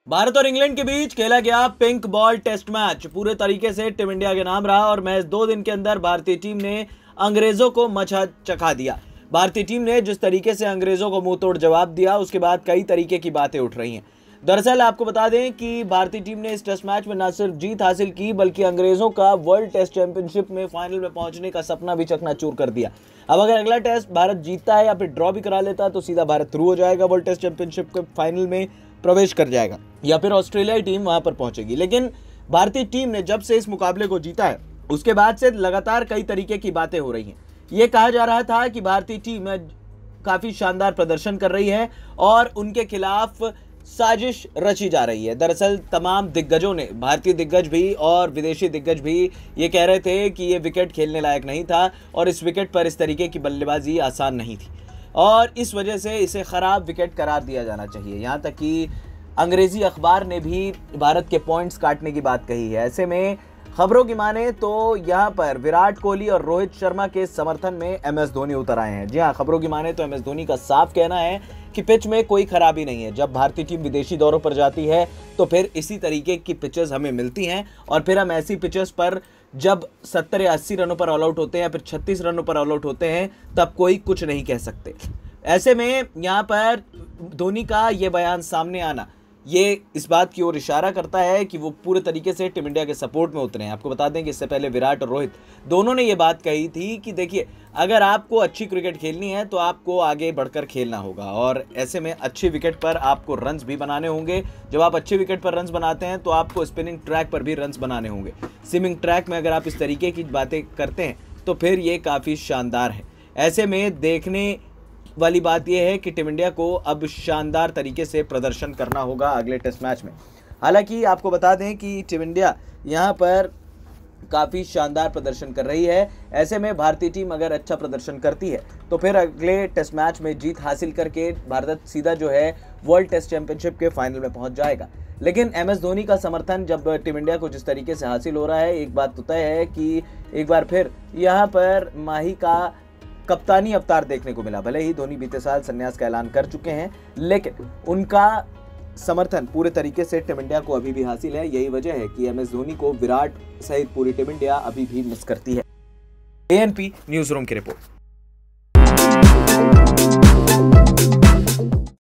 भारत और इंग्लैंड के बीच खेला गया पिंक बॉल टेस्ट मैच पूरे तरीके से टीम इंडिया के नाम रहा और मैच 2 दिन के अंदर भारतीय टीम ने अंग्रेजों को मचा चखा दिया। भारतीय टीम ने जिस तरीके से अंग्रेजों को मुंह तोड़ जवाब दिया, उसके बाद कई तरीके की बातें उठ रही हैं। दरअसल आपको बता दें कि भारतीय टीम ने इस टेस्ट मैच में न सिर्फ जीत हासिल की, बल्कि अंग्रेजों का वर्ल्ड टेस्ट चैंपियनशिप में फाइनल में पहुंचने का सपना भी चकनाचूर कर दिया। अब अगर अगला टेस्ट भारत जीतता है या फिर ड्रॉ भी करा लेता है तो सीधा भारत थ्रू हो जाएगा, वर्ल्ड टेस्ट चैंपियनशिप के फाइनल में प्रवेश कर जाएगा या फिर ऑस्ट्रेलियाई टीम वहां पर पहुंचेगी। लेकिन भारतीय टीम ने जब से इस मुकाबले को जीता है, उसके बाद से लगातार कई तरीके की बातें हो रही हैं। ये कहा जा रहा था कि भारतीय टीम काफी शानदार प्रदर्शन कर रही है और उनके खिलाफ साजिश रची जा रही है। दरअसल तमाम दिग्गजों ने, भारतीय दिग्गज भी और विदेशी दिग्गज भी, ये कह रहे थे कि ये विकेट खेलने लायक नहीं था और इस विकेट पर इस तरीके की बल्लेबाजी आसान नहीं थी और इस वजह से इसे खराब विकेट करार दिया जाना चाहिए। यहाँ तक कि अंग्रेजी अखबार ने भी भारत के पॉइंट्स काटने की बात कही है। ऐसे में खबरों की माने तो यहाँ पर विराट कोहली और रोहित शर्मा के समर्थन में MS धोनी उतर आए हैं। जी हाँ, खबरों की माने तो MS धोनी का साफ कहना है कि पिच में कोई खराबी नहीं है। जब भारतीय टीम विदेशी दौरों पर जाती है तो फिर इसी तरीके की पिचेस हमें मिलती हैं और फिर हम ऐसी पिचेस पर जब 70 या 80 रनों पर ऑल आउट होते हैं या फिर 36 रनों पर ऑल आउट होते हैं, तब कोई कुछ नहीं कह सकते। ऐसे में यहाँ पर धोनी का ये बयान सामने आना, ये इस बात की ओर इशारा करता है कि वो पूरे तरीके से टीम इंडिया के सपोर्ट में उतरे हैं। आपको बता दें कि इससे पहले विराट और रोहित दोनों ने ये बात कही थी कि देखिए, अगर आपको अच्छी क्रिकेट खेलनी है तो आपको आगे बढ़कर खेलना होगा और ऐसे में अच्छी विकेट पर आपको रन्स भी बनाने होंगे। जब आप अच्छी विकेट पर रन्स बनाते हैं तो आपको स्पिनिंग ट्रैक पर भी रन्स बनाने होंगे। स्विमिंग ट्रैक में अगर आप इस तरीके की बातें करते हैं तो फिर ये काफ़ी शानदार है। ऐसे में देखने वाली बात यह है कि टीम इंडिया को अब शानदार तरीके से प्रदर्शन करना होगा अगले टेस्ट मैच में। हालांकि आपको बता दें कि टीम इंडिया यहाँ पर काफ़ी शानदार प्रदर्शन कर रही है। ऐसे में भारतीय टीम अगर अच्छा प्रदर्शन करती है तो फिर अगले टेस्ट मैच में जीत हासिल करके भारत सीधा जो है वर्ल्ड टेस्ट चैंपियनशिप के फाइनल में पहुंच जाएगा। लेकिन MS धोनी का समर्थन जब टीम इंडिया को जिस तरीके से हासिल हो रहा है, एक बात तो तय है कि एक बार फिर यहाँ पर माही का कप्तानी अवतार देखने को मिला। भले ही धोनी बीते साल संन्यास का ऐलान कर चुके हैं, लेकिन उनका समर्थन पूरे तरीके से टीम इंडिया को अभी भी हासिल है। यही वजह है कि MS धोनी को विराट सहित पूरी टीम इंडिया अभी भी मिस करती है। ANP न्यूज़ रूम की रिपोर्ट।